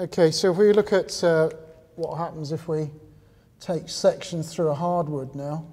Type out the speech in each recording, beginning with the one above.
Okay, so if we look at what happens if we take sections through a hardwood now.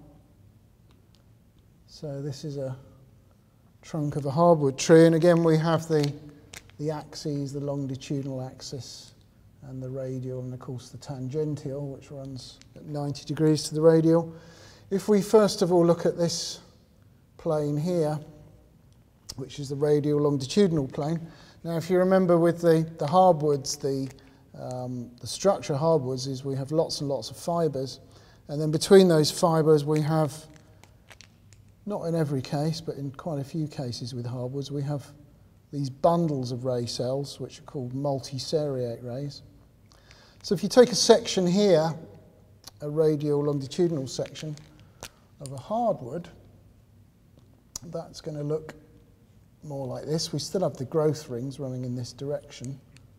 So this is a trunk of a hardwood tree, and again we have the axes, the longitudinal axis and the radial, and of course the tangential, which runs at 90 degrees to the radial. If we first of all look at this plane here, which is the radial longitudinal plane. Now if you remember with the hardwoods, the structure of hardwoods is we have lots and lots of fibres, and then between those fibres we have, not in every case, but in quite a few cases with hardwoods, we have these bundles of ray cells, which are called multiseriate rays. So if you take a section here, a radial longitudinal section of a hardwood, that's going to look more like this. We still have the growth rings running in this direction,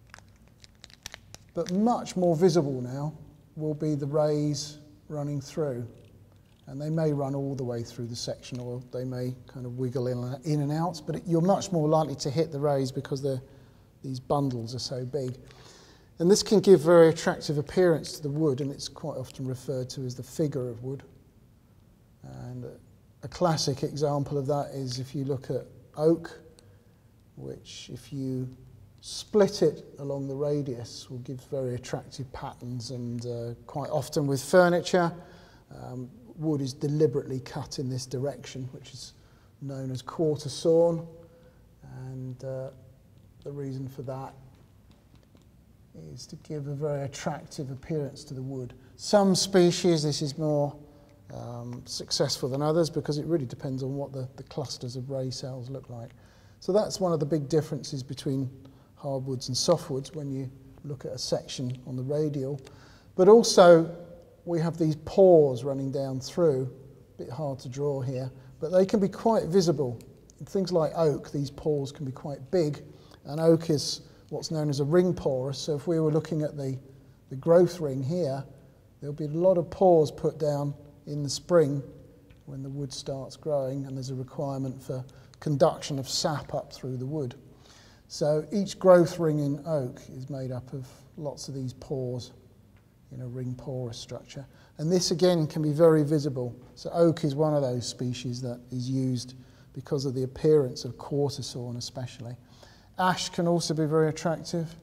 but much more visible now will be the rays running through, and they may run all the way through the section, or they may kind of wiggle in and out, but you're much more likely to hit the rays because these bundles are so big. And this can give very attractive appearance to the wood, and it's quite often referred to as the figure of wood. And a classic example of that is if you look at oak, which if you split it along the radius will give very attractive patterns, and quite often with furniture, wood is deliberately cut in this direction, which is known as quarter sawn, and the reason for that is to give a very attractive appearance to the wood. Some species this is more successful than others because it really depends on what the clusters of ray cells look like. So that's one of the big differences between hardwoods and softwoods when you look at a section on the radial. But also we have these pores running down through, a bit hard to draw here, but they can be quite visible. In things like oak, these pores can be quite big, and oak is what's known as a ring porous. So if we were looking at the growth ring here, there'll be a lot of pores put down in the spring when the wood starts growing, and there's a requirement for conduction of sap up through the wood. So each growth ring in oak is made up of lots of these pores in a ring porous structure, and this again can be very visible. So oak is one of those species that is used because of the appearance of quarter sawn especially. Ash can also be very attractive.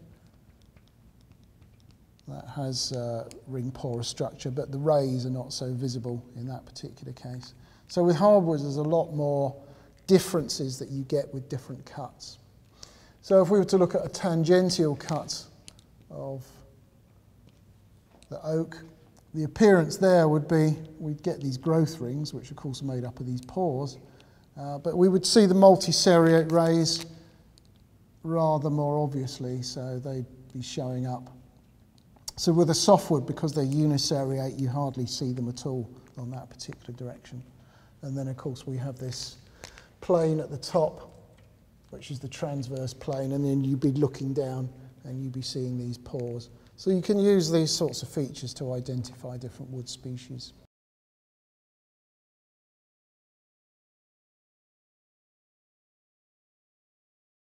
That has ring porous structure, but the rays are not so visible in that particular case. So with hardwoods there's a lot more differences that you get with different cuts. So if we were to look at a tangential cut of the oak, the appearance there would be we'd get these growth rings, which of course are made up of these pores, but we would see the multiseriate rays rather more obviously, so they'd be showing up. So with a softwood, because they're uniseriate, you hardly see them at all on that particular direction. And then of course we have this plane at the top, which is the transverse plane, and then you'd be looking down and you'd be seeing these pores. So you can use these sorts of features to identify different wood species.